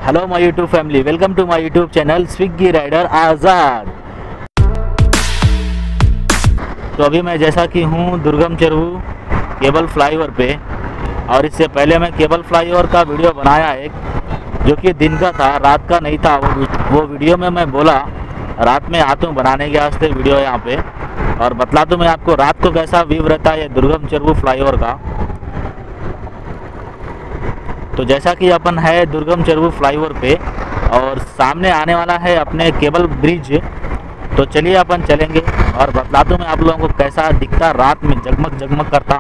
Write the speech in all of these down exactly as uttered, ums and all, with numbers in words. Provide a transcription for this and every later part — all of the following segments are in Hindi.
Hello my YouTube family, welcome to my YouTube channel Swiggy rider Azad. तो अभी मैं जैसा कि हूँ दुर्गम चेरुवु केबल फ्लाईओवर पे, और इससे पहले मैं केबल फ्लाईओवर का वीडियो बनाया एक, जो कि दिन का था, रात का नहीं था। वो वो वीडियो में मैं बोला रात में आता हूँ बनाने के वास्ते वीडियो यहाँ पे, और बतला दूँ मैं आपको रात को कैसा व्यू रहता है दुर्गम चेरुवु फ्लाईओवर का। तो जैसा कि अपन है दुर्गम चेरुवु फ्लाईओवर पे और सामने आने वाला है अपने केबल ब्रिज, तो चलिए अपन चलेंगे और बतला दूँ मैं आप लोगों को कैसा दिखता रात में, जगमग जगमग करता।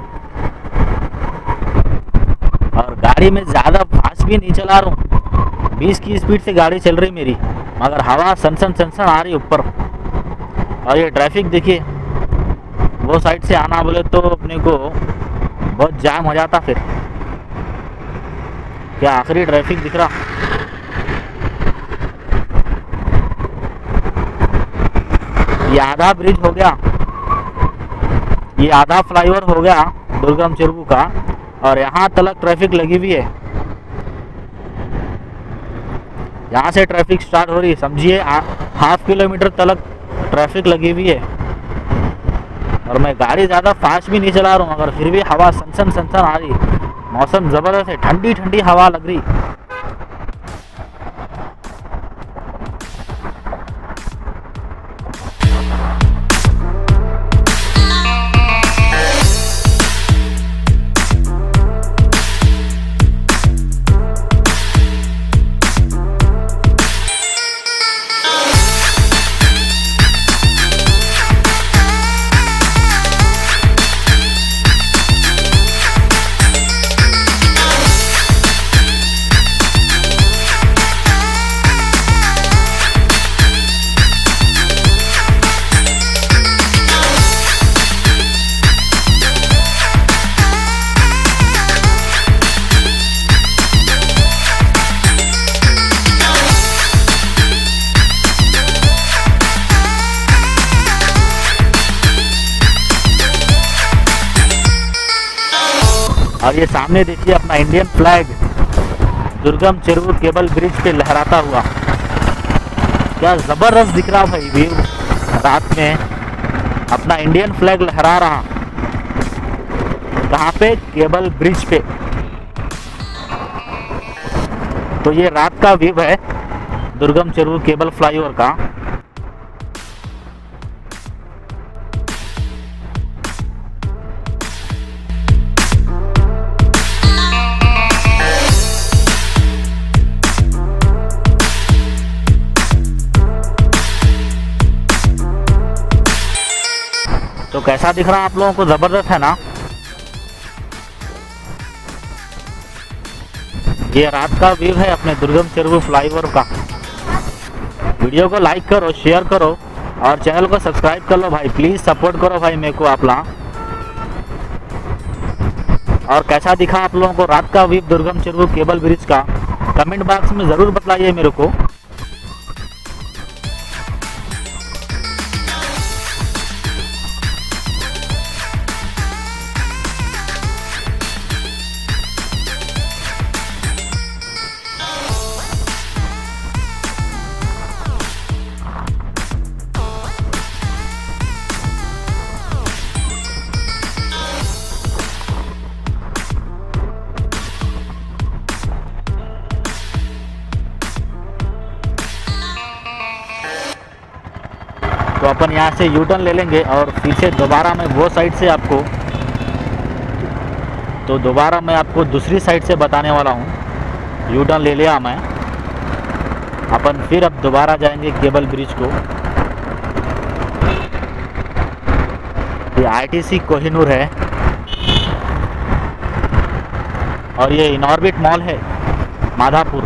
और गाड़ी में ज़्यादा फास्ट भी नहीं चला रहा हूँ, बीस की स्पीड से गाड़ी चल रही मेरी, मगर हवा सनसन सनसन आ रही ऊपर। और ये ट्रैफिक देखिए, वो साइड से आना बोले तो अपने को बहुत जाम हो जाता। फिर क्या आखिरी ट्रैफिक दिख रहा। ये आधा ब्रिज हो गया, ये आधा फ्लाईओवर हो गया दुर्गम चेरुवु का, और यहाँ तलक ट्रैफिक लगी हुई है। यहाँ से ट्रैफिक स्टार्ट हो रही है, समझिए हाफ किलोमीटर तलक ट्रैफिक लगी हुई है। और मैं गाड़ी ज़्यादा फास्ट भी नहीं चला रहा हूँ, मगर फिर भी हवा सनसन सनसन आ रही। मौसम ज़बरदस्त है, ठंडी ठंडी हवा लग रही। और ये सामने देखिए अपना इंडियन फ्लैग दुर्गम चेरुवु केबल ब्रिज पे लहराता हुआ, क्या जबरदस्त दिख रहा भाई व्यू। रात में अपना इंडियन फ्लैग लहरा रहा, कहाँ पे? केबल ब्रिज पे। तो ये रात का व्यू है दुर्गम चेरुवु केबल फ्लाईओवर का। तो कैसा दिख रहा आप लोगों को? ज़बरदस्त है ना। ये रात का व्यू है अपने दुर्गम चेरुवु फ्लाईओवर का। वीडियो को लाइक करो, शेयर करो और चैनल को सब्सक्राइब कर लो भाई, प्लीज़ सपोर्ट करो भाई मेरे को आप लोग। और कैसा दिखा आप लोगों को रात का view Durgam Cheruvu cable bridge का, कमेंट बॉक्स में ज़रूर बताइए मेरे को। तो अपन यहाँ से यू टर्न ले लेंगे और फिर से दोबारा मैं वो साइड से आपको तो दोबारा मैं आपको दूसरी साइड से बताने वाला हूँ। यू टर्न ले लिया मैं, अपन फिर अब दोबारा जाएंगे केबल ब्रिज को। ये आईटीसी कोहिनूर है और ये इनऑर्बिट मॉल है माधापुर,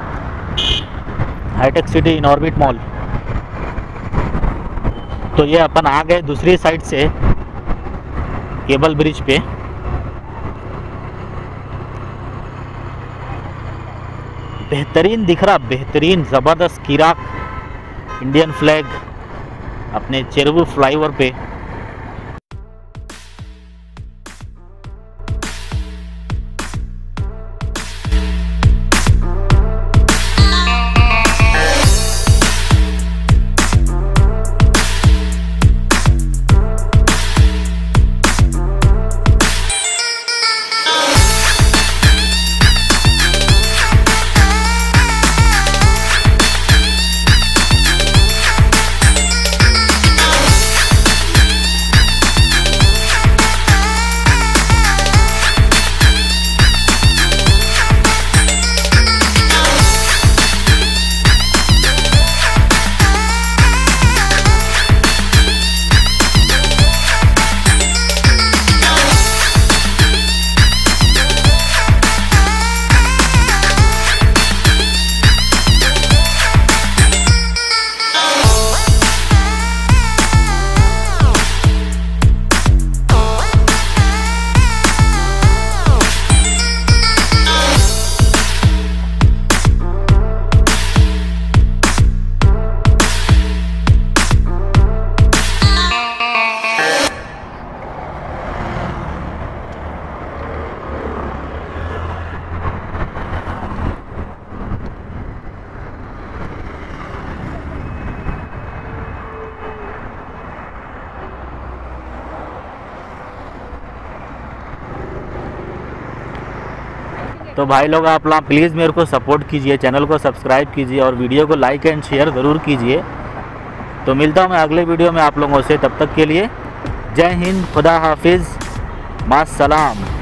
हाईटेक सिटी इनऑर्बिट मॉल। तो ये अपन आ गए दूसरी साइड से केबल ब्रिज पे। बेहतरीन दिख रहा, बेहतरीन ज़बरदस्त किराक इंडियन फ्लैग अपने चेरुवु फ्लाईओवर पे। तो भाई लोग आप लोग प्लीज़ मेरे को सपोर्ट कीजिए, चैनल को सब्सक्राइब कीजिए और वीडियो को लाइक एंड शेयर ज़रूर कीजिए। तो मिलता हूँ मैं अगले वीडियो में आप लोगों से, तब तक के लिए जय हिंद, खुदा हाफिज़, मास्सलाम।